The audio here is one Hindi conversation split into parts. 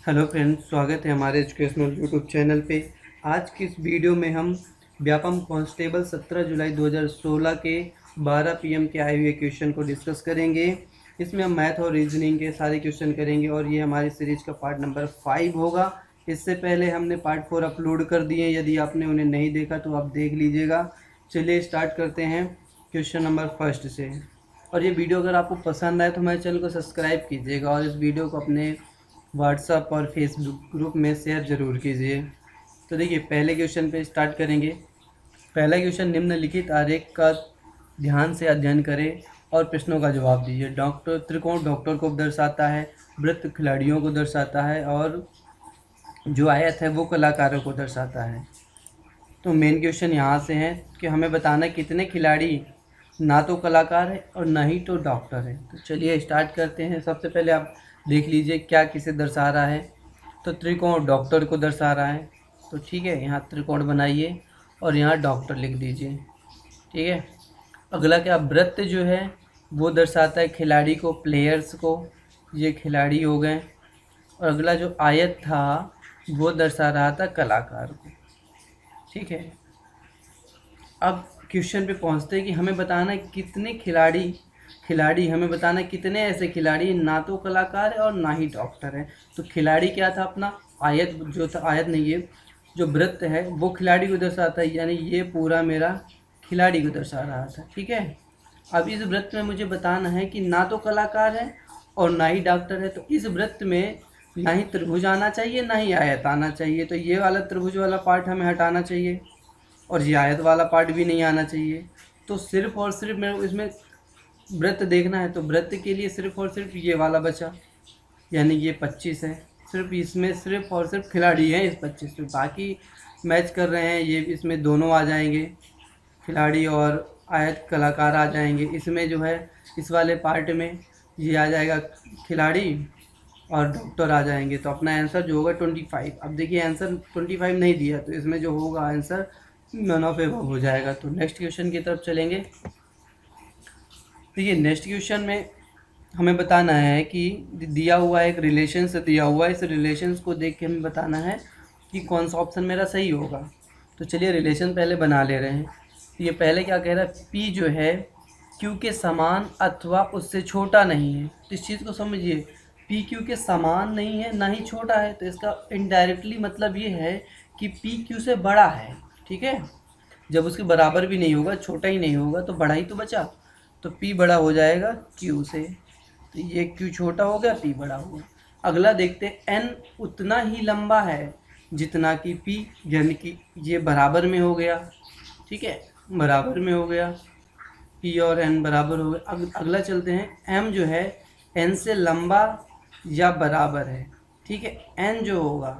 हेलो फ्रेंड्स, स्वागत है हमारे एजुकेशनल यूट्यूब चैनल पे। आज की इस वीडियो में हम व्यापम कांस्टेबल 17 जुलाई 2016 के 12 पीएम के आए हुए क्वेश्चन को डिस्कस करेंगे। इसमें हम मैथ और रीजनिंग के सारे क्वेश्चन करेंगे और ये हमारी सीरीज का पार्ट नंबर 5 होगा। इससे पहले हमने पार्ट 4 अपलोड कर दिए, यदि आपने उन्हें नहीं देखा तो आप देख लीजिएगा। चलिए स्टार्ट करते हैं क्वेश्चन नंबर फर्स्ट से। और ये वीडियो अगर आपको पसंद आए तो हमारे चैनल को सब्सक्राइब कीजिएगा और इस वीडियो को अपने व्हाट्सएप और फेसबुक ग्रुप में शेयर ज़रूर कीजिए। तो देखिए, पहले क्वेश्चन पे स्टार्ट करेंगे। पहला क्वेश्चन, निम्नलिखित आरेख का ध्यान से अध्ययन करें और प्रश्नों का जवाब दीजिए। त्रिकोण डॉक्टर को दर्शाता है, वृत्त खिलाड़ियों को दर्शाता है और जो आयत है वो कलाकारों को दर्शाता है। तो मेन क्वेश्चन यहाँ से है कि हमें बताना कितने खिलाड़ी ना तो कलाकार है और ना ही तो डॉक्टर है। तो चलिए स्टार्ट करते हैं। सबसे पहले आप देख लीजिए क्या किसे दर्शा रहा है। तो त्रिकोण डॉक्टर को दर्शा रहा है, तो ठीक है, यहाँ त्रिकोण बनाइए और यहाँ डॉक्टर लिख दीजिए। ठीक है, अगला क्या, वृत्त जो है वो दर्शाता है खिलाड़ी को, प्लेयर्स को, ये खिलाड़ी हो गए। और अगला जो आयत था वो दर्शा रहा था कलाकार को। ठीक है, अब क्वेश्चन पे पहुंचते हैं कि हमें बताना है कितने खिलाड़ी हमें बताना है कितने ऐसे खिलाड़ी ना तो कलाकार है और ना ही डॉक्टर है। तो खिलाड़ी क्या था अपना, आयत जो था, आयत नहीं, ये जो वृत्त है वो खिलाड़ी को दर्शाता है, यानी ये पूरा मेरा खिलाड़ी को दर्शा रहा था। ठीक है, अब इस वृत्त में मुझे बताना है कि ना तो कलाकार है और ना ही डॉक्टर है। तो इस वृत्त में ना ही त्रिभुज आना चाहिए ना ही आयत आना चाहिए। तो ये वाला त्रिभुज वाला पार्ट हमें हटाना चाहिए और ये आयत वाला पार्ट भी नहीं आना चाहिए। तो सिर्फ और सिर्फ मेरे को इसमें वृत्त देखना है, तो वृत्त के लिए सिर्फ और सिर्फ ये वाला बचा, यानी ये 25 है। सिर्फ इसमें सिर्फ और सिर्फ खिलाड़ी हैं इस 25 में, बाकी मैच कर रहे हैं। ये इसमें दोनों आ जाएंगे, खिलाड़ी और आयत कलाकार आ जाएंगे। इसमें जो है इस वाले पार्ट में ये आ जाएगा खिलाड़ी और डॉक्टर आ जाएंगे। तो अपना आंसर जो होगा 25। अब देखिए आंसर 25 नहीं दिया, तो इसमें जो होगा आंसर नन ऑफ एबव हो जाएगा। तो नेक्स्ट क्वेश्चन की तरफ चलेंगे। देखिए, नेक्स्ट क्वेश्चन में हमें बताना है कि दिया हुआ एक रिलेशन से दिया हुआ है, इस रिलेशन को देख के हमें बताना है कि कौन सा ऑप्शन मेरा सही होगा। तो चलिए रिलेशन पहले बना ले रहे हैं। तो ये पहले क्या कह रहा है, पी जो है क्यू के समान अथवा उससे छोटा नहीं है। तो इस चीज़ को समझिए, पी क्यू के समान नहीं है ना ही छोटा है, तो इसका इनडायरेक्टली मतलब ये है कि पी क्यू से बड़ा है। ठीक है, जब उसके बराबर भी नहीं होगा, छोटा ही नहीं होगा, तो बड़ा ही तो बचा। तो P बड़ा हो जाएगा Q से, तो ये Q छोटा हो गया, P बड़ा हो गया। अगला देखते हैं, N उतना ही लंबा है जितना कि P, यानी कि ये बराबर में हो गया। ठीक है, बराबर में हो गया, P और N बराबर हो गए। अगला चलते हैं, M जो है N से लंबा या बराबर है। ठीक है, N जो होगा,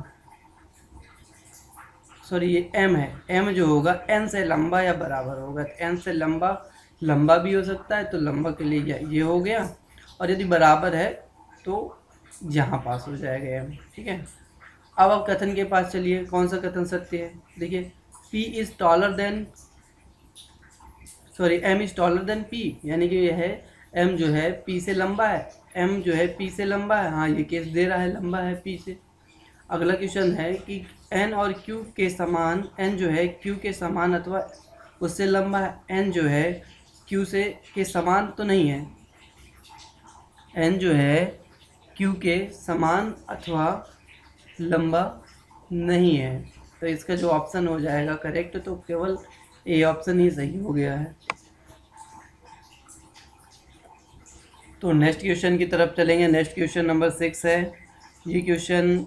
सॉरी ये M है, M जो होगा N से लंबा या बराबर होगा। तो N से लंबा भी हो सकता है, तो लंबा के लिए ये हो गया, और यदि बराबर है तो यहाँ पास हो जाएगा M। ठीक है, अब आप कथन के पास चलिए, कौन सा कथन सत्य है। देखिए, M is taller than P, यानी कि यह है M जो है P से लंबा है, M जो है P से लंबा है। हाँ, ये केस दे रहा है लंबा है P से। अगला क्वेश्चन है कि N और Q के समान, N जो है Q के समान अथवा उससे लंबा है। N जो है Q से के समान तो नहीं है, N जो है Q के समान अथवा लंबा नहीं है। तो इसका जो ऑप्शन हो जाएगा करेक्ट, तो केवल ए ऑप्शन ही सही हो गया है। तो नेक्स्ट क्वेश्चन की तरफ चलेंगे। नेक्स्ट क्वेश्चन नंबर 6 है। ये क्वेश्चन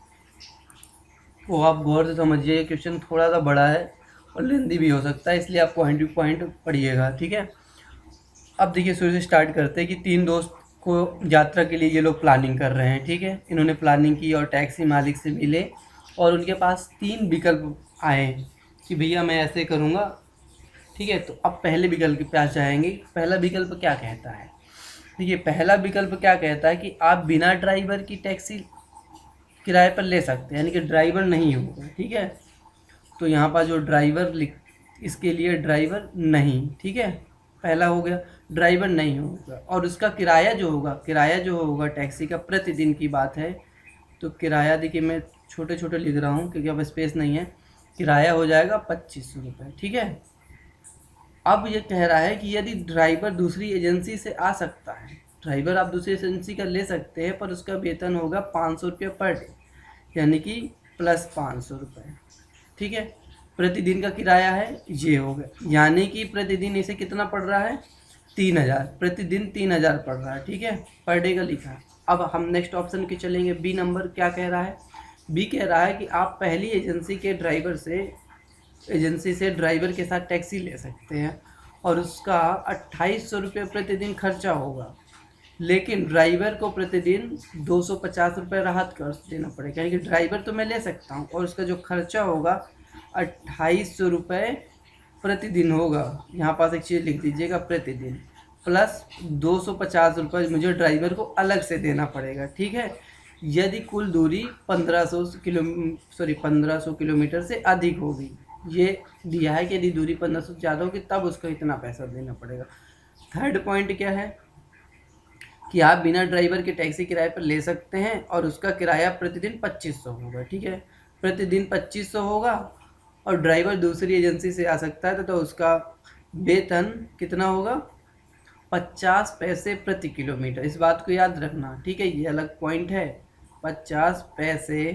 को आप गौर से समझिए, क्वेश्चन थोड़ा सा बड़ा है और लेंदी भी हो सकता है, इसलिए आप पॉइंट टू पॉइंट पढ़िएगा। ठीक है, अब देखिए शुरू से स्टार्ट करते हैं कि 3 दोस्त को यात्रा के लिए ये लोग प्लानिंग कर रहे हैं। ठीक है, इन्होंने प्लानिंग की और टैक्सी मालिक से मिले और उनके पास 3 विकल्प आए कि भैया मैं ऐसे करूँगा। ठीक है, तो अब पहले विकल्प के पास जाएंगे। पहला विकल्प क्या कहता है, देखिए पहला विकल्प क्या कहता है कि आप बिना ड्राइवर की टैक्सी किराए पर ले सकते हैं, यानी कि ड्राइवर नहीं होगा। ठीक है, तो यहाँ पर जो ड्राइवर इसके लिए ड्राइवर नहीं। ठीक है, पहला हो गया, ड्राइवर नहीं होगा। और उसका किराया जो होगा टैक्सी का प्रतिदिन की बात है, तो किराया देखिए मैं छोटे छोटे लिख रहा हूँ क्योंकि अब स्पेस नहीं है। किराया हो जाएगा 2500 रुपये, ठीक है। अब ये कह रहा है कि यदि ड्राइवर दूसरी एजेंसी से आ सकता है, ड्राइवर आप दूसरी एजेंसी का ले सकते हैं, पर उसका वेतन होगा 500 रुपये पर डे, यानी कि प्लस 500 रुपये, ठीक है। प्रतिदिन का किराया है ये होगा, यानी कि प्रतिदिन इसे कितना पड़ रहा है 3000, प्रतिदिन 3000 पड़ रहा है, ठीक है, पर डे का लिखा है। अब हम नेक्स्ट ऑप्शन के चलेंगे। बी नंबर क्या कह रहा है? बी कह रहा है कि आप पहली एजेंसी से ड्राइवर के साथ टैक्सी ले सकते हैं और उसका 2800 रुपये प्रतिदिन खर्चा होगा, लेकिन ड्राइवर को प्रतिदिन 250 रुपये राहत कर देना पड़ेगा, यानी कि ड्राइवर तो मैं ले सकता हूँ और उसका जो खर्चा होगा 2800 रुपये प्रतिदिन होगा। यहाँ पास एक चीज़ लिख दीजिएगा, प्रतिदिन प्लस 250 रुपये मुझे ड्राइवर को अलग से देना पड़ेगा, ठीक है। यदि कुल दूरी 1500 किलोमीटर से अधिक होगी, ये दिया है कि यदि दूरी 1500 से ज़्यादा होगी तब उसको इतना पैसा देना पड़ेगा। थर्ड पॉइंट क्या है कि आप बिना ड्राइवर के टैक्सी किराए पर ले सकते हैं और उसका किराया प्रतिदिन 2500 होगा, ठीक है, प्रतिदिन 2500 होगा। और ड्राइवर दूसरी एजेंसी से आ सकता है तो उसका वेतन कितना होगा 50 पैसे प्रति किलोमीटर। इस बात को याद रखना, ठीक है, ये अलग पॉइंट है। 50 पैसे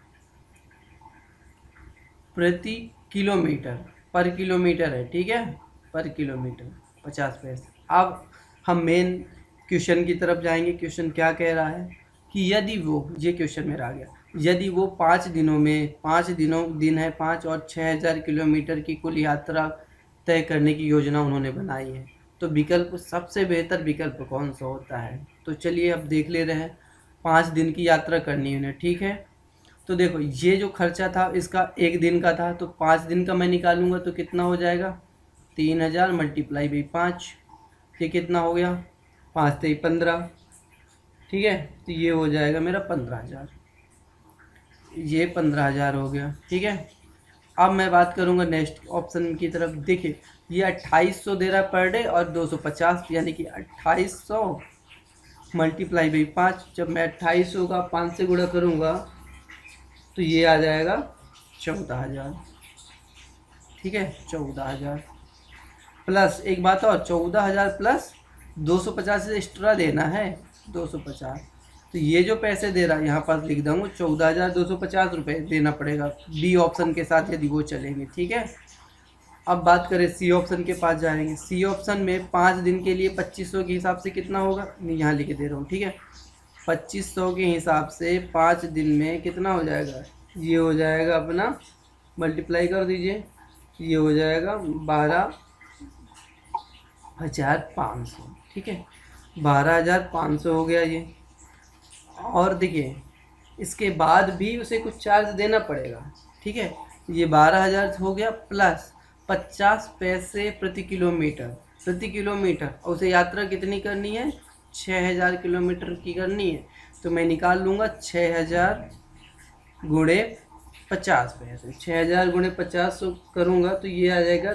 प्रति किलोमीटर, पर किलोमीटर है, ठीक है, पर किलोमीटर 50 पैसे। अब हम मेन क्वेश्चन की तरफ जाएंगे। क्वेश्चन क्या कह रहा है कि यदि वो, ये क्वेश्चन मेरा आ गया, यदि वो 5 दिनों में 5 दिन है 5 और 6000 किलोमीटर की कुल यात्रा तय करने की योजना उन्होंने बनाई है, तो विकल्प सबसे बेहतर विकल्प कौन सा होता है? तो चलिए अब देख ले रहे हैं। 5 दिन की यात्रा करनी है उन्हें, ठीक है। तो देखो ये जो खर्चा था इसका 1 दिन का था, तो 5 दिन का मैं निकालूंगा तो कितना हो जाएगा 3000 मल्टीप्लाई बाई 5, ये कितना हो गया 5 से 15, ठीक है। तो ये हो जाएगा मेरा 15000, ये 15000 हो गया, ठीक है। अब मैं बात करूंगा नेक्स्ट ऑप्शन की तरफ। देखिए ये 2800 दे रहा है पर डे और 250, यानी कि 2800 मल्टीप्लाई बाई 5। जब मैं 2800 का 5 से गुणा करूंगा तो ये आ जाएगा 14000, ठीक है, 14000 प्लस एक बात और, 14000 प्लस 250 से एक्स्ट्रा देना है 250, तो ये जो पैसे दे रहा है यहाँ पास लिख दूँगा 14250 रुपये देना पड़ेगा बी ऑप्शन के साथ यदि वो चलेंगे, ठीक है। अब बात करें सी ऑप्शन के पास जाएंगे। सी ऑप्शन में 5 दिन के लिए 2500 के हिसाब से कितना होगा, मैं यहाँ लिख दे रहा हूँ, ठीक है। 2500 के हिसाब से 5 दिन में कितना हो जाएगा, ये हो जाएगा अपना, मल्टीप्लाई कर दीजिए, ये हो जाएगा 12500, ठीक है, 12500 हो गया ये। और देखिए इसके बाद भी उसे कुछ चार्ज देना पड़ेगा, ठीक है। ये 12000 हो गया प्लस 50 पैसे प्रति किलोमीटर, और उसे यात्रा कितनी करनी है 6000 किलोमीटर की करनी है, तो मैं निकाल लूँगा 6000 गुणे 50 पैसे, 6000 गुणे 50 करूँगा तो ये आ जाएगा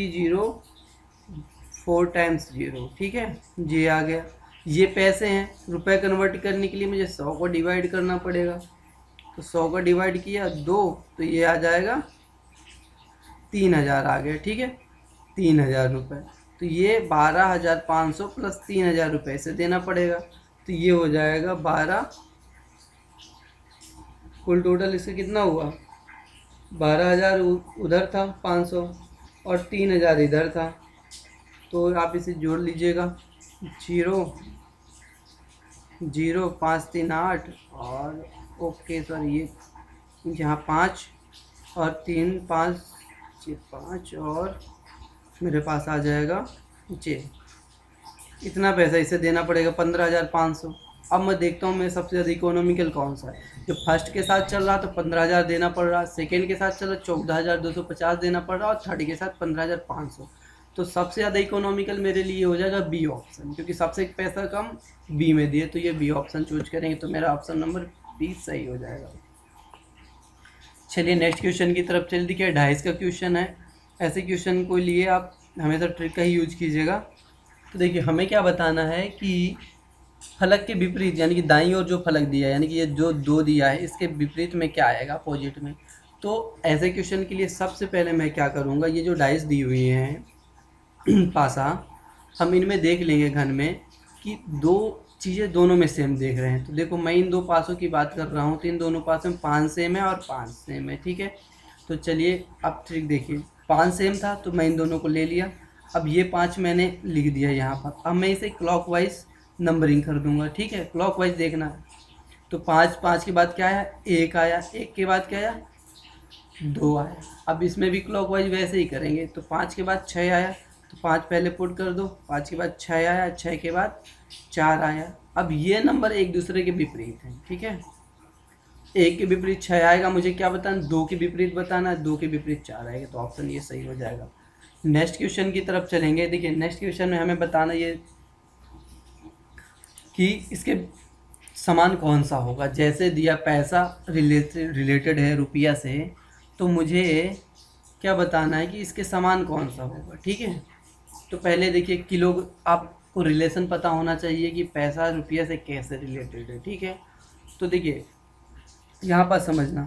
304 टाइम्स 0, ठीक है, ये आ गया। ये पैसे हैं, रुपए कन्वर्ट करने के लिए मुझे 100 को डिवाइड करना पड़ेगा, तो 100 को डिवाइड किया 2 तो ये आ जाएगा 3000 आ गया, ठीक है, 3000 रुपये। तो ये 12500 प्लस 3000 रुपये से देना पड़ेगा, तो ये हो जाएगा 12, कुल टोटल इसका कितना हुआ 12000 उधर था 500 और 3000 इधर था, तो आप इसे जोड़ लीजिएगा 0 0 5 3 8 और ओके सर, ये यहाँ 5 और 3 5 5 और मेरे पास आ जाएगा जी, इतना पैसा इसे देना पड़ेगा 15500। अब मैं देखता हूँ मैं सबसे ज़्यादा इकोनॉमिकल कौन सा है। जो फर्स्ट के साथ चल रहा तो 15000 देना पड़ रहा, सेकेंड के साथ चल रहा 14250 देना पड़ रहा और थर्ड के साथ 15500। तो सबसे ज़्यादा इकोनॉमिकल मेरे लिए हो जाएगा बी ऑप्शन, क्योंकि सबसे पैसा कम बी में दिए, तो ये बी ऑप्शन चूज करेंगे, तो मेरा ऑप्शन नंबर बी सही हो जाएगा। चलिए नेक्स्ट क्वेश्चन की तरफ चल। देखिए 250 का क्वेश्चन है, ऐसे क्वेश्चन को लिए आप हमेशा ट्रिक का ही यूज कीजिएगा। तो देखिए हमें क्या बताना है कि फलक के विपरीत यानी कि दाईं ओर जो फलक दिया है, यानी कि ये जो 2 दिया है इसके विपरीत में क्या आएगा, अपोजिट में। तो ऐसे क्वेश्चन के लिए सबसे पहले मैं क्या करूँगा, ये जो डाइस दी हुई हैं पासा, हम इनमें देख लेंगे घन में कि 2 चीज़ें दोनों में सेम देख रहे हैं। तो देखो मैं इन 2 पासों की बात कर रहा हूँ, तो इन दोनों पासों में 5 सेम है और 5 सेम है, ठीक है। तो चलिए अब ट्रिक देखिए, 5 सेम था तो मैं इन दोनों को ले लिया। अब ये 5 मैंने लिख दिया यहाँ पर। अब मैं इसे क्लॉकवाइज नंबरिंग कर दूंगा, ठीक है, क्लॉकवाइज देखना है। तो 5 5 के बाद क्या आया, 1 आया, 1 के बाद क्या आया, 2 आया। अब इसमें भी क्लॉकवाइज वैसे ही करेंगे। तो 5 के बाद 6 आया, तो 5 पहले पुट कर दो, 5 के बाद 6 आया, 6 के बाद 4 आया। अब ये नंबर एक दूसरे के विपरीत हैं, ठीक है। 1 के विपरीत 6 आएगा, मुझे क्या बताना, 2 के विपरीत बताना है, 2 के विपरीत 4 आएगा। तो ऑप्शन ये सही हो जाएगा। नेक्स्ट क्वेश्चन की तरफ चलेंगे। देखिए नेक्स्ट क्वेश्चन में हमें बताना ये कि इसके समान कौन सा होगा। जैसे दिया पैसा रिलेटेड है रुपया से, तो मुझे क्या बताना है कि इसके समान कौन सा होगा, ठीक है। तो पहले देखिए किलो, आपको रिलेशन पता होना चाहिए कि पैसा रुपया से कैसे रिलेटेड है, ठीक है। तो देखिए यहाँ पर समझना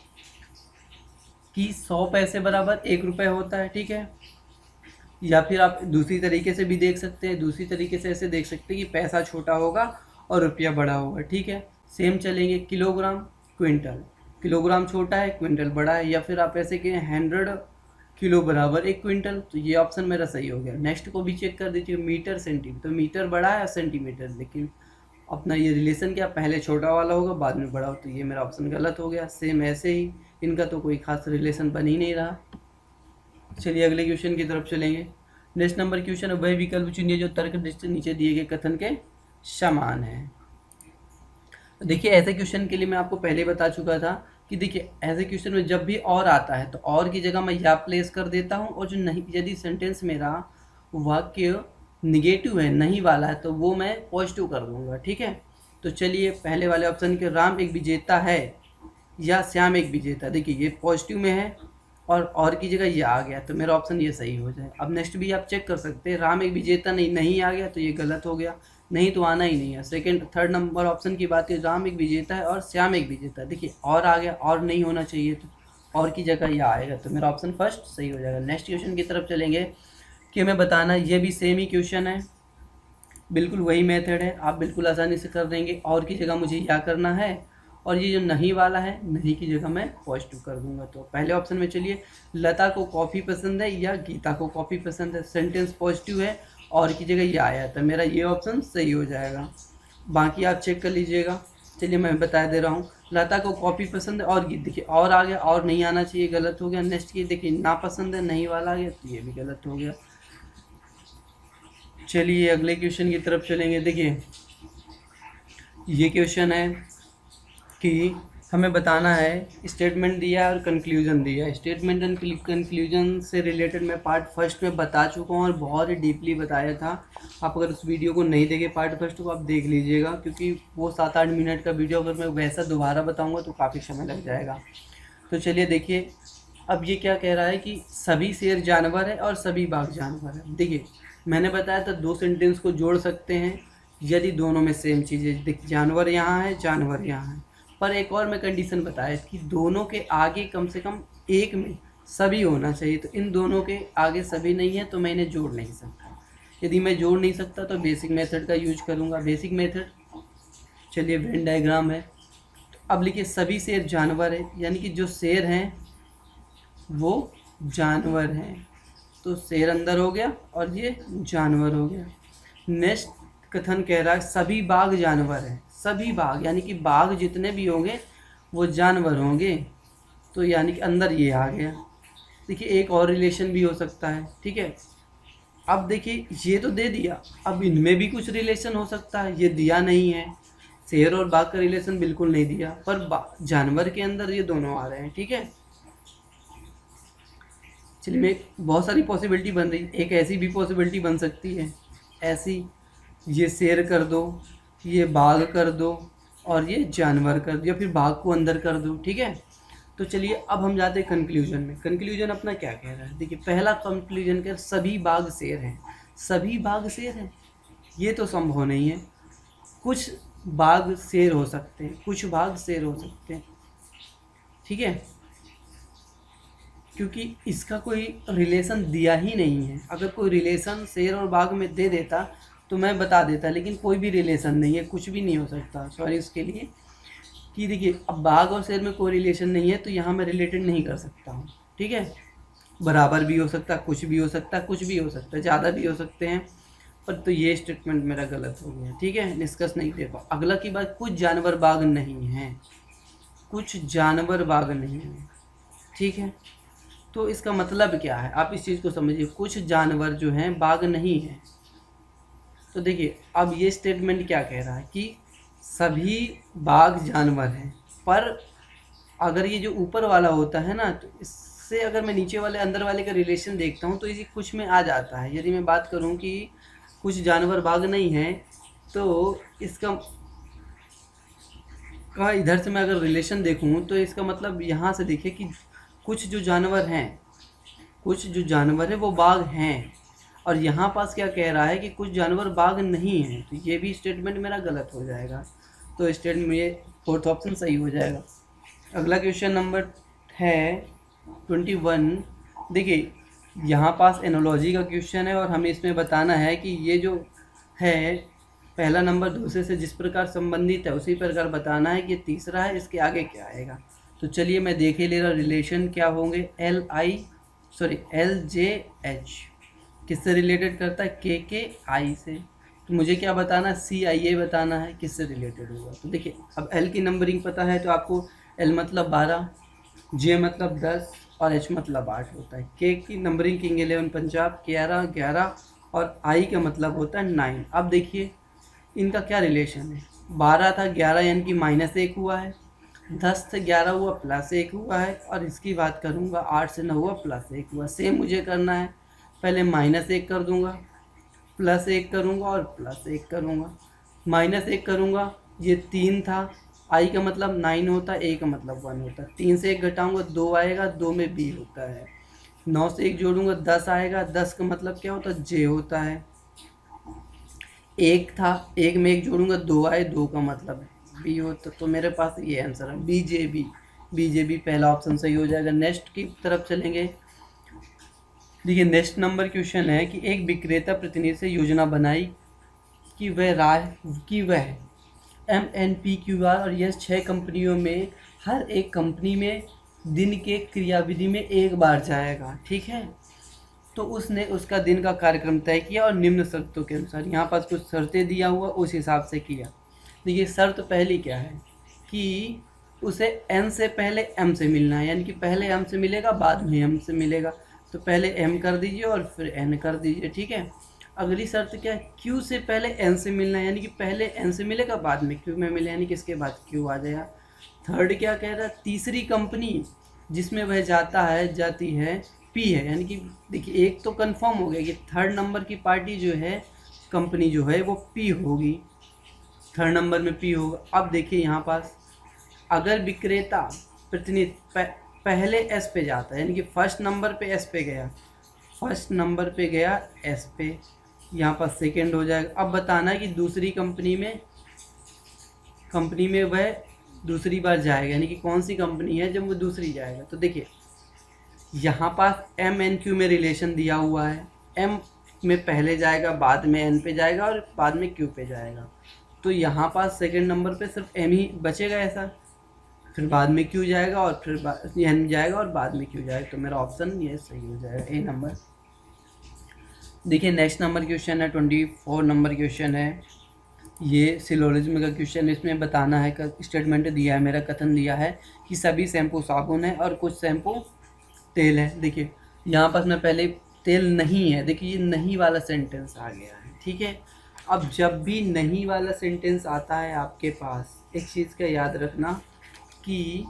कि 100 पैसे बराबर 1 रुपये होता है, ठीक है। या फिर आप दूसरी तरीके से भी देख सकते हैं, दूसरी तरीके से ऐसे देख सकते हैं कि पैसा छोटा होगा और रुपया बड़ा होगा, ठीक है। सेम चलेंगे किलोग्राम क्विंटल, किलोग्राम छोटा है क्विंटल बड़ा है। या फिर आप ऐसे कहें 100 किलो बराबर 1 क्विंटल, तो ये ऑप्शन मेरा सही हो गया। नेक्स्ट को भी चेक कर दीजिए, मीटर सेंटीमीटर, तो मीटर बड़ा है सेंटीमीटर, लेकिन अपना ये रिलेशन क्या, पहले छोटा वाला होगा बाद में बड़ा हो, तो ये मेरा ऑप्शन गलत हो गया। सेम ऐसे ही इनका तो कोई खास रिलेशन बन ही नहीं रहा। चलिए अगले क्वेश्चन की तरफ चलेंगे। नेक्स्ट नंबर क्वेश्चन है, वही विकल्प चुनिए जो तर्क दृष्टि नीचे दिए गए कथन के समान है। देखिए ऐसे क्वेश्चन के लिए मैं आपको पहले बता चुका था कि देखिए ऐसे क्वेश्चन में जब भी और आता है तो और की जगह मैं या प्लेस कर देता हूँ, और जो नहीं, यदि सेंटेंस मेरा वाक्य निगेटिव है, नहीं वाला है, तो वो मैं पॉजिटिव कर दूंगा, ठीक है। तो चलिए पहले वाले ऑप्शन के, राम एक विजेता है या श्याम एक विजेता, देखिए ये पॉजिटिव में है और की जगह ये आ गया, तो मेरा ऑप्शन ये सही हो जाए। अब नेक्स्ट भी आप चेक कर सकते हैं, राम एक विजेता नहीं आ गया तो ये गलत हो गया, नहीं तो आना ही नहीं है। सेकंड थर्ड नंबर ऑप्शन की बात है, राम एक विजेता है और श्याम एक विजेता, देखिए और आ गया, और नहीं होना चाहिए, तो और की जगह यह आएगा, तो मेरा ऑप्शन फर्स्ट सही हो जाएगा। नेक्स्ट क्वेश्चन की तरफ चलेंगे कि हमें बताना, ये भी सेम ही क्वेश्चन है, बिल्कुल वही मेथड है, आप बिल्कुल आसानी से कर देंगे। और की जगह मुझे क्या करना है, और ये जो नहीं वाला है, नहीं की जगह मैं पॉजिटिव कर दूंगा। तो पहले ऑप्शन में चलिए, लता को कॉफ़ी पसंद है या गीता को कॉफ़ी पसंद है, सेंटेंस पॉजिटिव है और की जगह ये आया, तो मेरा ये ऑप्शन सही हो जाएगा। बाकी आप चेक कर लीजिएगा। चलिए मैं बता दे रहा हूँ, लता को कॉफ़ी पसंद है और गीत, देखिए और आ गया, और नहीं आना चाहिए, गलत हो गया। नेक्स्ट की देखिए नापसंद है, नहीं वाला आ गया, तो ये भी गलत हो गया। चलिए अगले क्वेश्चन की तरफ चलेंगे। देखिए ये क्वेश्चन है कि हमें बताना है, स्टेटमेंट दिया है और कंक्लूजन दिया है। स्टेटमेंट एंड कंक्लूजन से रिलेटेड मैं पार्ट फर्स्ट में बता चुका हूँ और बहुत ही डीपली बताया था। आप अगर उस वीडियो को नहीं देखे पार्ट फर्स्ट को, आप देख लीजिएगा, क्योंकि वो 7-8 मिनट का वीडियो अगर मैं वैसा दोबारा बताऊँगा तो काफ़ी समय लग जाएगा। तो चलिए देखिए, अब ये क्या कह रहा है कि सभी शेर जानवर है और सभी बाघ जानवर है। देखिए मैंने बताया था 2 सेंटेंस को जोड़ सकते हैं यदि दोनों में सेम चीज़ें, देखिए जानवर यहाँ है, जानवर यहाँ है, पर एक और मैं कंडीशन बताया कि दोनों के आगे कम से कम एक में सभी होना चाहिए। तो इन दोनों के आगे सभी नहीं है तो मैं इन्हें जोड़ नहीं सकता। यदि मैं जोड़ नहीं सकता तो बेसिक मेथड का यूज करूँगा। बेसिक मेथड, चलिए वेन डायग्राम है। तो अब लिखिए सभी शेर जानवर है, यानी कि जो शेर हैं वो जानवर हैं, तो शेर अंदर हो गया और ये जानवर हो गया। नेक्स्ट कथन कह रहा है सभी बाघ जानवर हैं, सभी बाघ यानी कि बाघ जितने भी होंगे वो जानवर होंगे, तो यानी कि अंदर ये आ गया। देखिए एक और रिलेशन भी हो सकता है, ठीक है। अब देखिए ये तो दे दिया, अब इनमें भी कुछ रिलेशन हो सकता है, ये दिया नहीं है, शेर और बाघ का रिलेशन बिल्कुल नहीं दिया, पर जानवर के अंदर ये दोनों आ रहे हैं, ठीक है। चलिए बहुत सारी पॉसिबिलिटी बन रही है, एक ऐसी भी पॉसिबिलिटी बन सकती है, ऐसी ये शेर कर दो, ये बाघ कर दो और ये जानवर कर दो, या फिर बाघ को अंदर कर दो, ठीक है। तो चलिए अब हम जाते हैं कंक्लूजन में। कंक्लूजन अपना क्या कह रहा है, देखिए पहला कंक्लूजन क्या, सभी बाघ शेर हैं, सभी बाघ शेर हैं, ये तो संभव नहीं है। कुछ भाग शेर हो सकते हैं, कुछ भाग शेर हो सकते हैं, ठीक है, क्योंकि इसका कोई रिलेशन दिया ही नहीं है। अगर कोई रिलेशन शेर और बाघ में दे देता तो मैं बता देता, लेकिन कोई भी रिलेशन नहीं है, कुछ भी नहीं हो सकता। सॉरी उसके लिए कि देखिए, अब बाघ और शेर में कोई रिलेशन नहीं है तो यहाँ मैं रिलेटेड नहीं कर सकता हूँ, ठीक है। बराबर भी हो सकता, कुछ भी हो सकता, कुछ भी हो सकता, ज़्यादा भी हो सकते हैं, पर तो ये स्टेटमेंट मेरा गलत हो गया, ठीक है। निष्कर्ष नहीं दे पाओ। अगला की बात, कुछ जानवर बाघ नहीं हैं, कुछ जानवर बाघ नहीं हैं, ठीक है। तो इसका मतलब क्या है, आप इस चीज़ को समझिए, कुछ जानवर जो हैं बाघ नहीं हैं। तो देखिए, अब ये स्टेटमेंट क्या कह रहा है कि सभी बाघ जानवर हैं, पर अगर ये जो ऊपर वाला होता है ना, तो इससे अगर मैं नीचे वाले अंदर वाले का रिलेशन देखता हूँ तो इसी कुछ में आ जाता है। यदि मैं बात करूँ कि कुछ जानवर बाघ नहीं हैं, तो इसका इधर से मैं अगर रिलेशन देखूँ तो इसका मतलब यहाँ से देखिए कि कुछ जो जानवर हैं, कुछ जो जानवर है वो बाघ हैं, और यहाँ पास क्या कह रहा है कि कुछ जानवर बाघ नहीं हैं, तो ये भी स्टेटमेंट मेरा गलत हो जाएगा। तो स्टेटमेंट में ये फोर्थ ऑप्शन सही हो जाएगा। अगला क्वेश्चन नंबर है 21। देखिए, यहाँ पास एनोलॉजी का क्वेश्चन है और हमें इसमें बताना है कि ये जो है पहला नंबर दूसरे से जिस प्रकार संबंधित है उसी प्रकार बताना है कि तीसरा है, इसके आगे क्या आएगा। तो चलिए मैं देख ही ले रहा, रिलेशन क्या होंगे, LJ H किससे रिलेटेड करता है, KK I से। तो मुझे क्या बताना है, CIA बताना है किससे रिलेटेड होगा। तो देखिए, अब L की नंबरिंग पता है तो आपको L मतलब 12, J मतलब 10 और H मतलब 8 होता है। K की नंबरिंग किंग 11 पंजाब 11 11 और I का मतलब होता है 9। अब देखिए इनका क्या रिलेशन है, 12 था 11 यानी कि -1 हुआ है, 10 से 11 हुआ +1 हुआ है, और इसकी बात करूँगा 8 से 9 हुआ +1 हुआ। सेम मुझे करना है, पहले -1 कर दूँगा, +1 करूँगा और +1 करूँगा। -1 करूँगा, ये 3 था, I का मतलब 9 होता है, A का मतलब 1 होता है। 3 से 1 घटाऊँगा 2 आएगा, 2 में B होता है। 9 से 1 जोड़ूँगा 10 आएगा, 10 का मतलब क्या होता है, J होता है। 1 था, 1 में 1 जोड़ूँगा 2 आए, 2 का मतलब B होता। तो मेरे पास ये आंसर है BJB पहला ऑप्शन सही हो जाएगा। नेक्स्ट की तरफ चलेंगे। देखिए, नेक्स्ट नंबर क्वेश्चन है कि एक विक्रेता प्रतिनिधि से योजना बनाई कि वह MNPQR और यस 6 कंपनियों में हर एक कंपनी में दिन के क्रियाविधि में एक बार जाएगा, ठीक है। तो उसने उसका दिन का कार्यक्रम तय किया और निम्न शर्तों के अनुसार, यहाँ पास कुछ शर्तें दिया हुआ, उस हिसाब से किया। देखिए, शर्त पहली क्या है कि उसे N से पहले M से मिलना है, यानी कि पहले M से मिलेगा बाद में M से मिलेगा। तो पहले M कर दीजिए और फिर N कर दीजिए, ठीक है। अगली शर्त क्या है, Q से पहले N से मिलना है, यानी कि पहले N से मिलेगा बाद में Q में मिले, यानी कि इसके बाद Q आ जाएगा। थर्ड क्या कह रहा है, तीसरी कंपनी जिसमें वह जाती है P है, यानी कि देखिए एक तो कंफर्म हो गया कि थर्ड नंबर की पार्टी जो है, कंपनी जो है वो P होगी, थर्ड नंबर में P होगा। अब देखिए यहाँ पास अगर विक्रेता प्रतिनिधि पहले S पे जाता है, यानी कि फर्स्ट नंबर पे S पे गया, फर्स्ट नंबर पे गया S पे, यहाँ पर सेकंड हो जाएगा। अब बताना है कि दूसरी कंपनी में वह दूसरी बार जाएगा, यानी कि कौन सी कंपनी है जब वो दूसरी जाएगा। तो देखिए यहाँ पास MNQ में रिलेशन दिया हुआ है, M में पहले जाएगा, बाद में N पे जाएगा और बाद में Q पे जाएगा। तो यहाँ पास सेकंड नंबर पे सिर्फ M ही बचेगा ऐसा, फिर बाद में Q जाएगा और फिर N जाएगा और बाद में Q जाएगा। तो मेरा ऑप्शन ये सही हो जाएगा, A नंबर। देखिए, नेक्स्ट नंबर क्वेश्चन है 24 नंबर क्वेश्चन है, ये सिलोजिज्म का क्वेश्चन। इसमें बताना है, स्टेटमेंट दिया है, मेरा कथन दिया है कि सभी शैम्पू साबुन है और कुछ शैम्पू तेल है। देखिए यहाँ पास मैं पहले तेल नहीं है, देखिए ये नहीं वाला सेंटेंस आ गया है, ठीक है। अब जब भी नहीं वाला सेंटेंस आता है आपके पास, एक चीज़ का याद रखना कि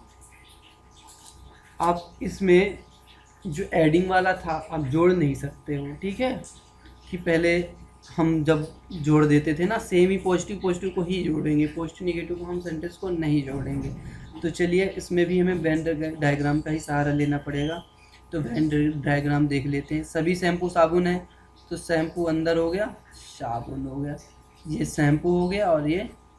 आप इसमें जो एडिंग वाला था आप जोड़ नहीं सकते हो, ठीक है। कि पहले हम जब जोड़ देते थे ना, सेम ही पॉजिटिव को ही जोड़ेंगे, पॉजिटिव नेगेटिव को हम सेंटेंस को नहीं जोड़ेंगे। तो चलिए इसमें भी हमें वेन डायग्राम का ही सहारा लेना पड़ेगा। तो वेन डायग्राम देख लेते हैं। सभी शैम्पू साबुन है, तो शैम्पू अंदर हो गया, साबुन हो गया, ये शैम्पू हो गया और ये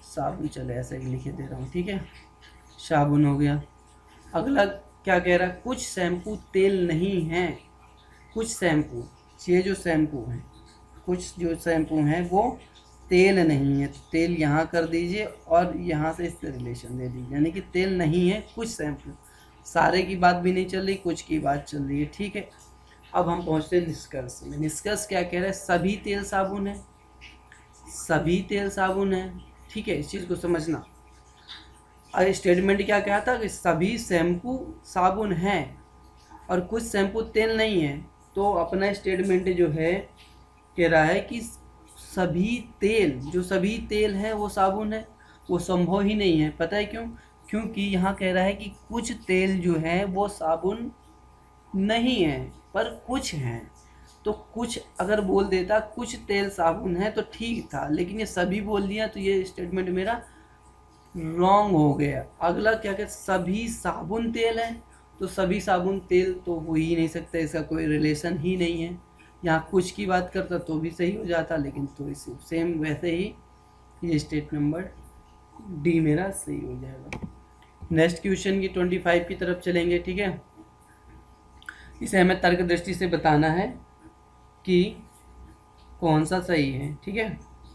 साबुन, चले ऐसे ही लिखे दे रहा हूँ, ठीक है, साबुन हो गया। अगला क्या कह रहा है, कुछ शैम्पू तेल नहीं है, कुछ शैम्पू, ये जो शैम्पू हैं, कुछ जो शैम्पू हैं वो तेल नहीं है, तो तेल यहाँ कर दीजिए और यहाँ से इससे रिलेशन दे दीजिए, यानी कि तेल नहीं है कुछ शैम्पू, सारे की बात भी नहीं चल रही, कुछ की बात चल रही है, ठीक है। अब हम पहुँचते हैं निष्कर्ष में। निष्कर्ष क्या कह रहा है, सभी तेल साबुन है, सभी तेल साबुन है, ठीक है, इस चीज़ को समझना। और स्टेटमेंट क्या कहा था कि सभी शैम्पू साबुन हैं और कुछ शैम्पू तेल नहीं है, तो अपना स्टेटमेंट जो है कह रहा है कि सभी तेल, जो सभी तेल है वो साबुन है, वो संभव ही नहीं है। पता है क्यों? क्योंकि यहाँ कह रहा है कि कुछ तेल जो है वो साबुन नहीं है पर कुछ हैं, तो कुछ अगर बोल देता कुछ तेल साबुन है तो ठीक था, लेकिन ये सभी बोल दिया तो ये स्टेटमेंट मेरा रॉन्ग हो गया। अगला क्या कहते, सभी साबुन तेल है, तो सभी साबुन तेल तो हो ही नहीं सकता, इसका कोई रिलेशन ही नहीं है। यहाँ कुछ की बात करता तो भी सही हो जाता, लेकिन तो इसी सेम वैसे ही ये स्टेट नंबर डी मेरा सही हो जाएगा। नेक्स्ट क्वेश्चन की 25 की तरफ चलेंगे, ठीक है। इसे हमें तर्क दृष्टि से बताना है कि कौन सा सही है, ठीक है।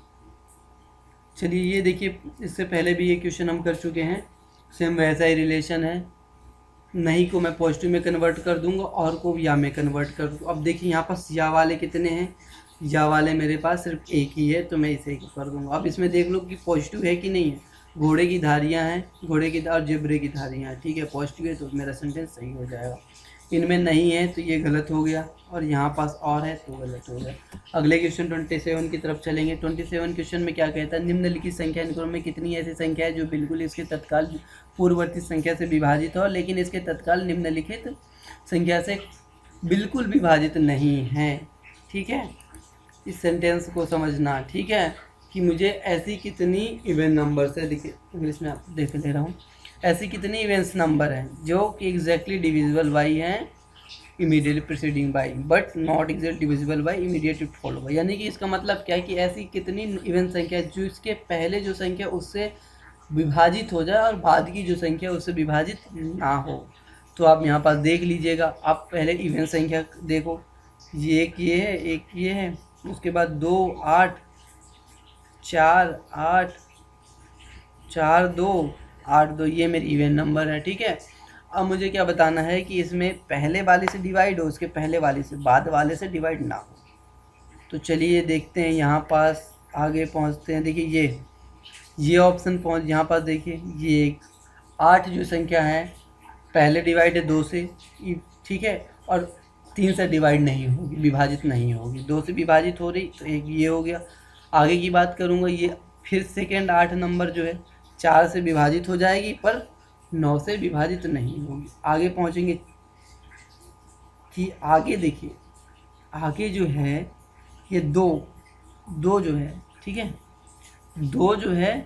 चलिए ये देखिए, इससे पहले भी ये क्वेश्चन हम कर चुके हैं, सेम वैसा ही रिलेशन है, नहीं को मैं पॉजिटिव में कन्वर्ट कर दूंगा और को या में कन्वर्ट कर दूँगा। अब देखिए यहाँ पास या वाले कितने हैं, या वाले मेरे पास सिर्फ एक ही है, तो मैं इसे एक कर दूंगा। अब इसमें देख लो कि पॉजिटिव है कि नहीं है, घोड़े की धारियाँ हैं, घोड़े की और जिब्रे की धारियाँ हैं, ठीक है, पॉजिटिव है तो मेरा सेंटेंस सही हो जाएगा। इनमें नहीं है तो ये गलत हो गया, और यहाँ पास और है तो गलत हो गया। अगले क्वेश्चन 27 की तरफ चलेंगे। 27 क्वेश्चन में क्या कहता है, निम्नलिखित संख्या अनुक्रम में कितनी ऐसी संख्या है जो बिल्कुल इसके तत्काल पूर्ववर्ती संख्या से विभाजित हो, लेकिन इसके तत्काल निम्नलिखित संख्या से बिल्कुल विभाजित नहीं है, ठीक है। इस सेंटेंस को समझना, ठीक है, कि मुझे ऐसी कितनी इवन नंबर से, देखिए इंग्लिश में आप देख ले रहा हूँ, ऐसी कितनी इवेंट्स नंबर हैं जो कि एग्जैक्टली डिविजिबल बाई हैं immediately preceding by, but not exact divisible by immediately follow by. यानी कि इसका मतलब क्या है कि ऐसी कितनी इवेंट संख्या जो इसके पहले जो संख्या उससे विभाजित हो जाए और बाद की जो संख्या उससे विभाजित ना हो। तो आप यहाँ पास देख लीजिएगा, आप पहले इवेंट संख्या देखो, ये एक ये है, एक ये है, उसके बाद 2 8 4 8 4 2 8 2, ये मेरी इवेंट नंबर है, ठीक है। अब मुझे क्या बताना है कि इसमें पहले वाले से डिवाइड हो, उसके पहले वाले से, बाद वाले से डिवाइड ना हो। तो चलिए देखते हैं, यहाँ पास आगे पहुँचते हैं। देखिए ये ऑप्शन पहुँच, यहाँ पास देखिए ये 8 जो संख्या है पहले डिवाइड है 2 से, ठीक है, और 3 से डिवाइड नहीं होगी, विभाजित नहीं होगी, 2 से विभाजित हो रही, तो एक ये हो गया। आगे की बात करूँगा, ये फिर सेकेंड 8 नंबर जो है 4 से विभाजित हो जाएगी पर 9 से विभाजित नहीं होगी। आगे पहुँचेंगे कि आगे देखिए, आगे जो है ये 2 जो है, ठीक है, 2 जो है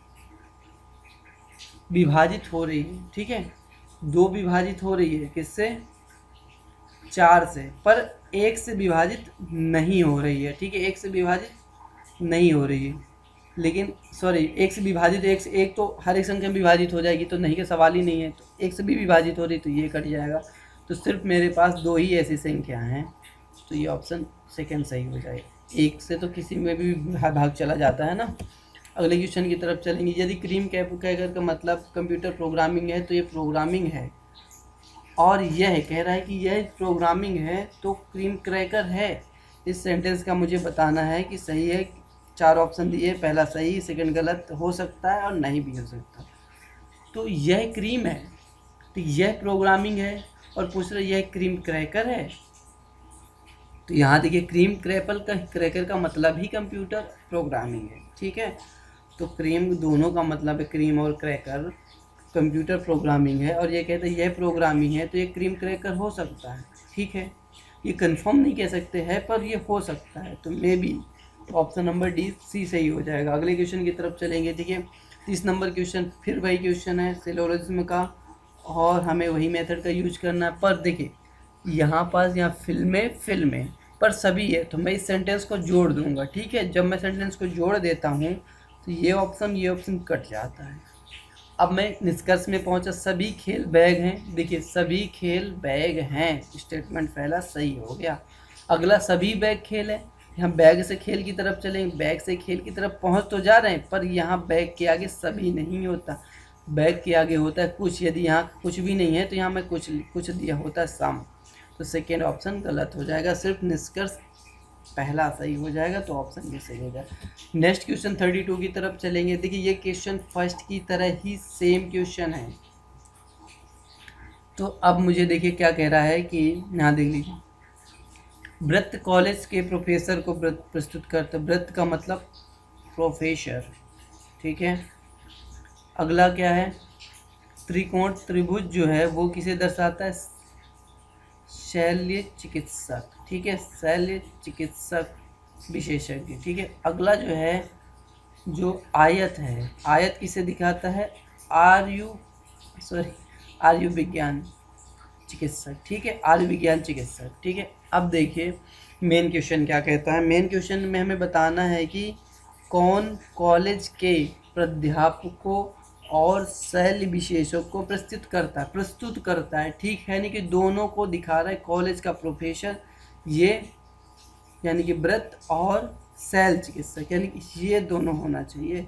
विभाजित हो रही है, ठीक है, 2 विभाजित हो रही है किससे, 4 से, पर 1 से विभाजित नहीं हो रही है, ठीक है, 1 से विभाजित नहीं हो रही है, लेकिन सॉरी 1 से विभाजित, 1 तो हर एक संख्या में विभाजित हो जाएगी, तो नहीं का सवाल ही नहीं है, तो 1 से भी विभाजित हो रही तो ये कट जाएगा। तो सिर्फ मेरे पास 2 ही ऐसी संख्या हैं, तो ये ऑप्शन सेकेंड सही हो जाएगा। 1 से तो किसी में भी भाग चला जाता है ना। अगले क्वेश्चन की तरफ चलेंगे। यदि क्रीम क्रैकर का मतलब कंप्यूटर प्रोग्रामिंग है तो ये प्रोग्रामिंग है, और यह कह रहा है कि यह प्रोग्रामिंग है तो क्रीम क्रैकर है। इस सेंटेंस का मुझे बताना है कि सही है। 4 ऑप्शन दिए, पहला सही, सेकंड गलत हो सकता है और नहीं भी हो सकता। तो यह क्रीम है, तो यह प्रोग्रामिंग है, और पूछ रहे यह क्रीम क्रैकर है। तो यहाँ देखिए क्रीम क्रैकर का मतलब ही कंप्यूटर प्रोग्रामिंग है, ठीक है। तो क्रीम दोनों का मतलब है, क्रीम और क्रैकर कंप्यूटर प्रोग्रामिंग है, और ये कहते हैं यह प्रोग्रामिंग है तो ये क्रीम क्रैकर हो सकता है, ठीक है। ये कंफर्म नहीं कह सकते हैं पर ये हो सकता है, तो maybe option number D C सही हो जाएगा। अगले क्वेश्चन की तरफ चलेंगे। देखिए 30 नंबर क्वेश्चन, फिर वही क्वेश्चन है सिलोजिज्म का, और हमें वही मेथड का यूज करना है। पर देखिए यहाँ पास यहाँ फिल्में पर सभी है, तो मैं इस सेंटेंस को जोड़ दूंगा, ठीक है। जब मैं सेंटेंस को जोड़ देता हूँ तो ये ऑप्शन कट जाता है। अब मैं निष्कर्ष में पहुंचा, सभी खेल बैग हैं। देखिए सभी खेल बैग हैं, स्टेटमेंट पहला सही हो गया। अगला सभी बैग खेल है, हम बैग से खेल की तरफ चलेंगे, बैग से खेल की तरफ पहुंच तो जा रहे हैं, पर यहाँ बैग के आगे सभी नहीं होता, बैग के आगे होता है कुछ। यदि यहाँ कुछ भी नहीं है तो यहाँ मैं कुछ दिया होता है सम, तो सेकेंड ऑप्शन गलत हो जाएगा, सिर्फ निष्कर्ष पहला सही हो जाएगा, तो ऑप्शन भी सही हो जाएगा। नेक्स्ट क्वेश्चन 32 की तरफ चलेंगे। देखिए ये क्वेश्चन फर्स्ट की तरह ही सेम क्वेश्चन है। तो अब मुझे देखिए क्या कह रहा है कि यहाँ देख लीजिए, वृत्त कॉलेज के प्रोफेसर को वृत्त प्रस्तुत करते, वृत्त का मतलब प्रोफेसर, ठीक है। अगला क्या है, त्रिकोण त्रिभुज जो है वो किसे दर्शाता है, शल्य चिकित्सक, ठीक है, शल्य चिकित्सक विशेषज्ञ, ठीक है। अगला जो है, जो आयत है, आयत किसे दिखाता है, आयु विज्ञान चिकित्सक, ठीक है, आयु विज्ञान चिकित्सक, ठीक है। अब देखिए मेन क्वेश्चन क्या कहता है। मेन क्वेश्चन में हमें बताना है कि कौन कॉलेज के प्राध्यापकों और शैली विशेषों को प्रस्तुत करता है, ठीक है, यानी कि दोनों को दिखा रहा है, कॉलेज का प्रोफेसर ये यानी कि वृत्त और शैल चिकित्सक, यानी कि ये दोनों होना चाहिए।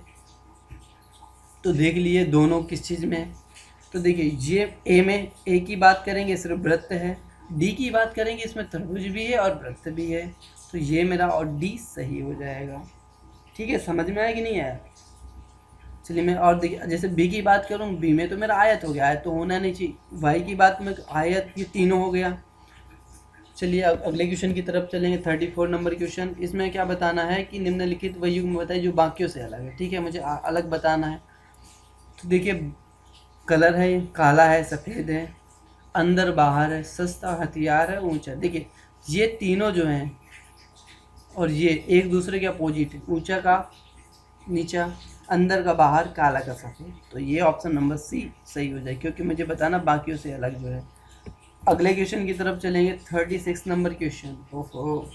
तो देख लिए दोनों किस चीज़ में है। तो देखिए ये ए में, ए की बात करेंगे सिर्फ वृत्त है, डी की बात करेंगे इसमें त्रिभुज भी है और वृत्त भी है, तो ये मेरा और डी सही हो जाएगा, ठीक है। समझ में आया कि नहीं आया। चलिए मैं और देखिए, जैसे बी की बात करूँ, बी में तो मेरा आयत हो गया, आयत तो होना नहीं चाहिए। वाई की बात में आयत, ये तीनों हो गया। चलिए अब अगले क्वेश्चन की तरफ चलेंगे, 34 नंबर क्वेश्चन। इसमें क्या बताना है कि निम्नलिखित वह युग्म बताइए जो बाकियों से अलग है, ठीक है, मुझे अलग बताना है। तो देखिए कलर है, काला है, सफ़ेद है, अंदर बाहर है, सस्ता हथियार है, ऊंचा। देखिए ये तीनों जो हैं और ये एक दूसरे के अपोजिट है, ऊंचा का नीचा, अंदर का बाहर, काला का सफ़ेद, तो ये ऑप्शन नंबर सी सही हो जाए, क्योंकि मुझे बताना बाकियों से अलग जो है। अगले क्वेश्चन की तरफ चलेंगे, 36 नंबर क्वेश्चन। ओहो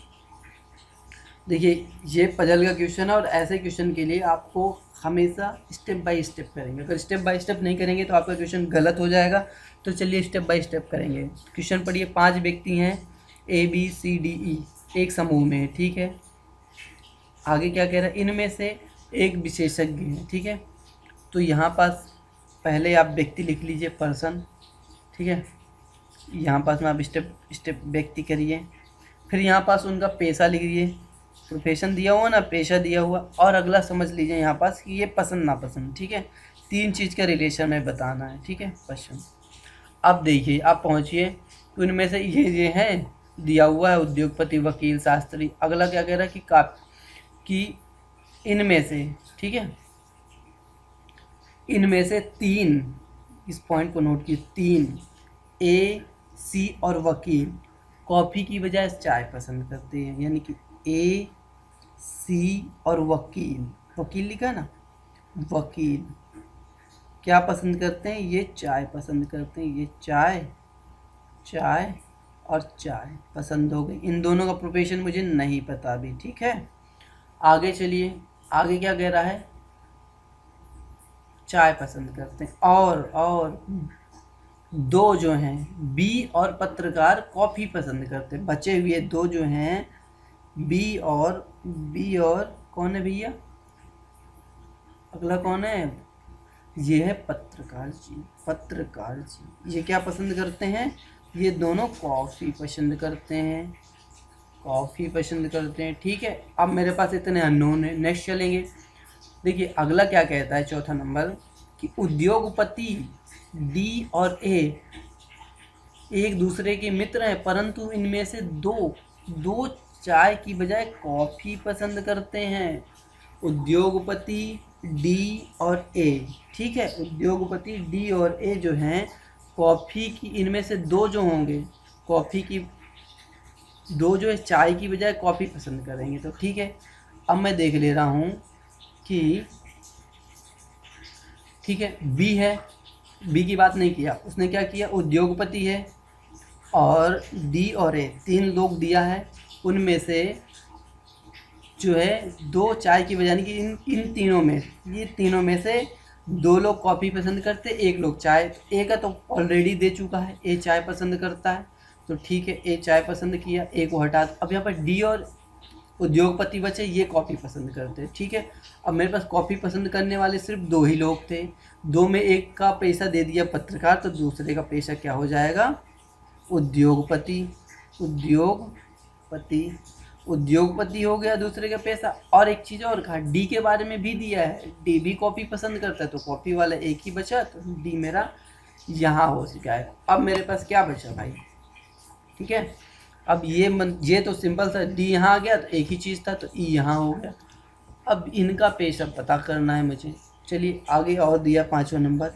देखिए ये पजल का क्वेश्चन है, और ऐसे क्वेश्चन के लिए आपको हमेशा स्टेप बाय स्टेप करेंगे, अगर स्टेप बाय स्टेप नहीं करेंगे तो आपका क्वेश्चन गलत हो जाएगा। तो चलिए स्टेप बाय स्टेप करेंगे। क्वेश्चन पढ़िए, 5 व्यक्ति हैं ABCDE एक समूह में है, ठीक है। आगे क्या कह रहा है, इनमें से एक विशेषज्ञ है, ठीक है। तो यहाँ पास पहले आप व्यक्ति लिख लीजिए, पर्सन, ठीक है। यहाँ पास में आप स्टेप व्यक्ति करिए, फिर यहाँ पास उनका पेशा लिख लीजिए, प्रोफेशन दिया हुआ ना, पेशा दिया हुआ, और अगला समझ लीजिए यहाँ पास कि ये पसंद नापसंद, ठीक है। 3 चीज़ का रिलेशन में बताना है, ठीक है, क्वेश्चन। अब देखिए आप पहुँचिए, तो इनमें से ये हैं, दिया हुआ है उद्योगपति, वकील, शास्त्री। अगला क्या कह रहा है कि इनमें से, ठीक है, इनमें से 3, इस पॉइंट को नोट कीजिए, 3 A, C और वकील कॉफ़ी की बजाय चाय पसंद करते हैं, यानी कि A, C और वकील लिखा ना, वकील क्या पसंद करते हैं, ये चाय पसंद करते हैं, ये चाय और चाय पसंद हो गई। इन दोनों का प्रोफेशन मुझे नहीं पता अभी, ठीक है। आगे चलिए, आगे क्या कह रहा है, चाय पसंद करते हैं, और 2 जो हैं बी और पत्रकार कॉफ़ी पसंद करते हैं। बचे हुए 2 जो हैं बी और कौन है भैया, अगला कौन है, ये है पत्रकार जी। ये क्या पसंद करते हैं, ये दोनों कॉफ़ी पसंद करते हैं, ठीक है। अब मेरे पास इतने अननोन है, नेक्स्ट चलेंगे। देखिए अगला क्या कहता है, चौथा नंबर, कि उद्योगपति डी और ए एक दूसरे के मित्र हैं, परंतु इनमें से दो चाय की बजाय कॉफ़ी पसंद करते हैं। उद्योगपति डी और ए, ठीक है, उद्योगपति डी और ए जो हैं कॉफ़ी की, इनमें से 2 जो होंगे कॉफ़ी की, 2 जो है चाय की बजाय कॉफ़ी पसंद करेंगे, तो ठीक है। अब मैं देख ले रहा हूँ कि ठीक है, बी है, बी की बात नहीं किया उसने, क्या किया, उद्योगपति है और डी और ए 3 लोग दिया है, उनमें से जो है दो चाय की बजाय कि इन तीनों में, ये तीनों में से दो लोग कॉफ़ी पसंद करते, एक लोग चाय। तो ए का तो ऑलरेडी दे चुका है, ए चाय पसंद करता है, तो ठीक है ए चाय पसंद किया, ए को हटा। अब यहाँ पर डी और उद्योगपति बचे, ये कॉफ़ी पसंद करते हैं, ठीक है। अब मेरे पास कॉफ़ी पसंद करने वाले सिर्फ दो ही लोग थे, दो में एक का पैसा दे दिया पत्रकार, तो दूसरे का पैसा क्या हो जाएगा, उद्योगपति। उद्योगपति उद्योगपति हो गया दूसरे का पैसा। और एक चीज़ और कहा, डी के बारे में भी दिया है, डी भी कॉफ़ी पसंद करता है, तो कॉफ़ी वाला एक ही बचा, तो डी मेरा यहाँ हो जाएगा। अब मेरे पास क्या बचा भाई, ठीक है। अब ये तो सिंपल सा, डी यहाँ आ गया तो एक ही चीज़ था, तो ई यहाँ हो गया। अब इनका पैसा पता करना है मुझे। चलिए आगे और दिया 5वां नंबर,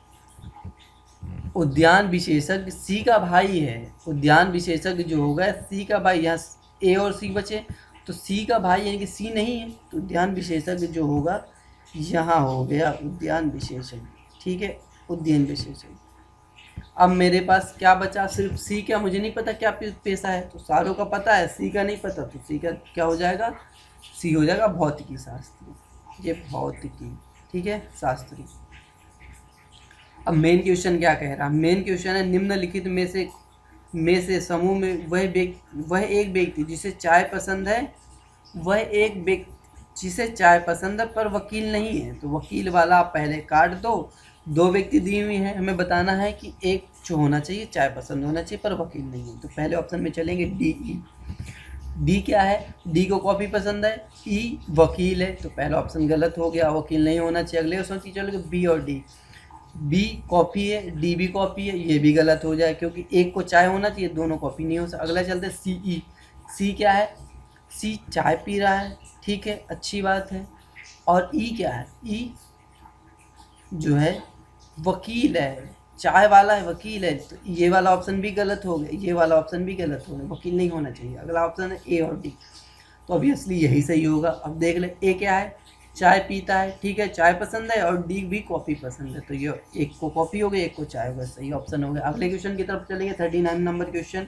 उद्यान विशेषज्ञ सी का भाई है। उद्यान विशेषज्ञ जो होगा सी का भाई, यहाँ ए और सी बचे, तो सी का भाई यानी कि सी नहीं है, तो उद्यान विशेषज्ञ जो होगा यहाँ हो गया उद्यान विशेषज्ञ, ठीक है, उद्यान विशेषज्ञ। अब मेरे पास क्या बचा, सिर्फ सी का मुझे नहीं पता क्या पैसा है, तो सारों का पता है, सी का नहीं पता, तो सी का क्या हो जाएगा, सी हो जाएगा भौतिकी शास्त्री, ये भौतिकी, ठीक है, शास्त्री। अब मेन क्वेश्चन क्या कह रहा है, मेन क्वेश्चन है निम्नलिखित में से समूह में वह एक व्यक्ति जिसे चाय पसंद है, वह एक व्यक्ति जिसे चाय पसंद है पर वकील नहीं है। तो वकील वाला आप पहले काट दो व्यक्ति दी हुई है, हमें बताना है कि एक जो होना चाहिए चाय पसंद होना चाहिए पर वकील नहीं है। तो पहले ऑप्शन में चलेंगे डी ई। डी क्या है, डी को कॉफ़ी पसंद है, ई वकील है, तो पहला ऑप्शन गलत हो गया, वकील नहीं होना चाहिए। अगले ऑप्शन की चलोगे बी और डी, बी कॉफ़ी है, डी भी कॉफ़ी है, ये भी गलत हो जाए क्योंकि एक को चाय होना चाहिए, दोनों कॉफ़ी नहीं हो सकता। अगला चलते सी ई। सी क्या है, सी चाय पी रहा है, ठीक है, अच्छी बात है। और ई क्या है, ई जो है वकील है, चाय वाला है, वकील है, तो ये वाला ऑप्शन भी गलत हो गया, ये वाला ऑप्शन भी गलत हो गया, वकील नहीं होना चाहिए। अगला ऑप्शन है ए और डी, तो ऑब्वियसली यही सही होगा। अब देख ले, ए क्या है, चाय पीता है, ठीक है, चाय पसंद है, और डी भी कॉफ़ी पसंद है, तो ये एक को कॉफ़ी हो गई, एक को चाय हो गया, सही ऑप्शन हो गया। अगले क्वेश्चन की तरफ चलेंगे, 39 नंबर क्वेश्चन।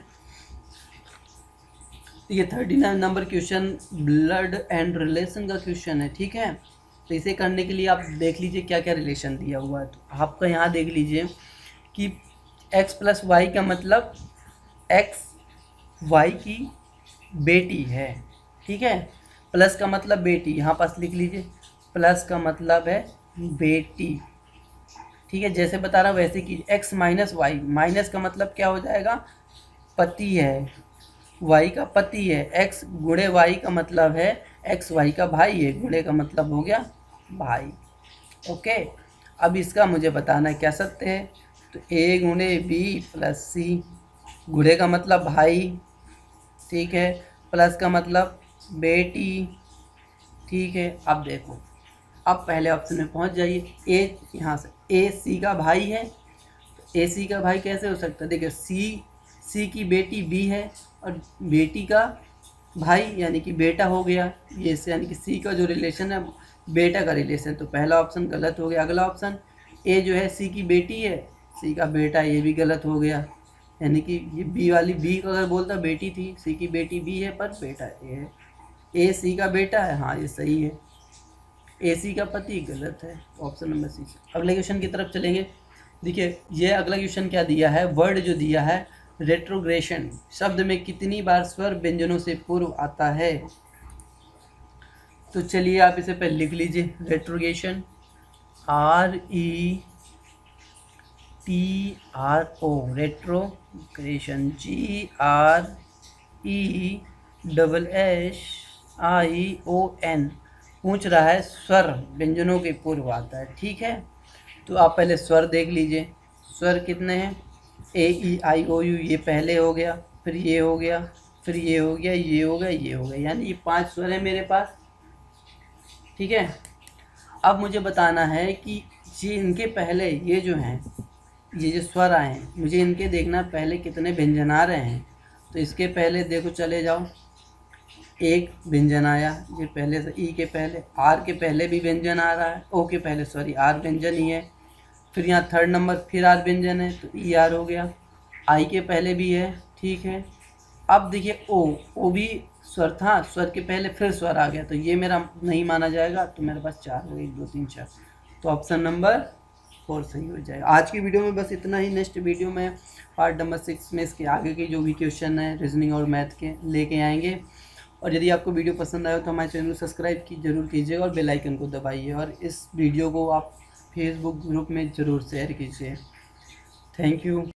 ये 39 number question blood and relation का क्वेश्चन है, ठीक है। तो इसे करने के लिए आप देख लीजिए क्या क्या रिलेशन दिया हुआ है। तो आपका यहाँ देख लीजिए कि x प्लस वाई का मतलब x y की बेटी है, ठीक है, प्लस का मतलब बेटी, यहाँ पास लिख लीजिए, प्लस का मतलब है बेटी, ठीक है, जैसे बता रहा हूँ वैसे कीजिए। x माइनस वाई, माइनस का मतलब क्या हो जाएगा, पति है, y का पति है, x गुणे y का मतलब है x y का भाई है, गुणे का मतलब हो गया भाई, ओके। अब इसका मुझे बताना है क्या सत्य है, तो a गुणे b प्लस सी, गुणे का मतलब भाई, ठीक है, प्लस का मतलब बेटी, ठीक है। अब देखो, अब पहले ऑप्शन में पहुंच जाइए, ए यहाँ से ए सी का भाई है, तो ए सी का भाई कैसे हो सकता है, देखिए सी की बेटी बी है और बेटी का भाई यानी कि बेटा हो गया, ये से यानी कि सी का जो रिलेशन है बेटा का रिलेशन, तो पहला ऑप्शन गलत हो गया। अगला ऑप्शन ए जो है सी की बेटी है, सी का बेटा, ये भी गलत हो गया, यानी कि ये बी वाली, बी को अगर बोलता बेटी थी, सी की बेटी बी है पर बेटा ए है, ए सी का बेटा है, हाँ ये सही है। ए सी का पति गलत है, ऑप्शन नंबर सी। अगले क्वेश्चन की तरफ चलेंगे, देखिए ये अगला क्वेश्चन क्या दिया है, वर्ड जो दिया है रेट्रोग्रेशन, शब्द में कितनी बार स्वर व्यंजनों से पूर्व आता है। तो चलिए आप इसे पहले लिख लीजिए, रेट्रोग्रेशन RETRO, रेट्रोग्रेशन GRESSION, पूछ रहा है स्वर व्यंजनों के पूर्व आता है, ठीक है। तो आप पहले स्वर देख लीजिए, स्वर कितने हैं, AEIOU, ये पहले हो गया, फिर ये हो गया, फिर ये हो गया, ये हो गया, ये हो गया, यानी ये 5 स्वर है मेरे पास, ठीक है। अब मुझे बताना है कि ये इनके पहले ये जो हैं, ये जो स्वर आए हैं, मुझे इनके देखना पहले कितने व्यंजन आ रहे हैं। तो इसके पहले देखो, चले जाओ, एक व्यंजन आया, ये पहले से ई के पहले, आर के पहले भी व्यंजन आ रहा है, ओ के पहले सॉरी आर व्यंजन ही है, फिर यहाँ थर्ड नंबर फिर आर व्यंजन है, तो ई आर हो गया, आई के पहले भी है, ठीक है, अब देखिए ओ भी स्वर था, स्वर के पहले फिर स्वर आ गया, तो ये मेरा नहीं माना जाएगा। तो मेरे पास 4 हो गए, 1 2 3 4। तो ऑप्शन नंबर 4 सही हो जाएगा। आज की वीडियो में बस इतना ही। नेक्स्ट वीडियो में पार्ट नंबर 6 में इसके आगे के जो भी क्वेश्चन है रीजनिंग और मैथ के लेके आएंगे। और यदि आपको वीडियो पसंद आए तो हमारे चैनल को सब्सक्राइब की जरूर कीजिएगा और बेल आइकन को दबाइए, और इस वीडियो को आप फेसबुक ग्रुप में ज़रूर शेयर कीजिए। Thank you.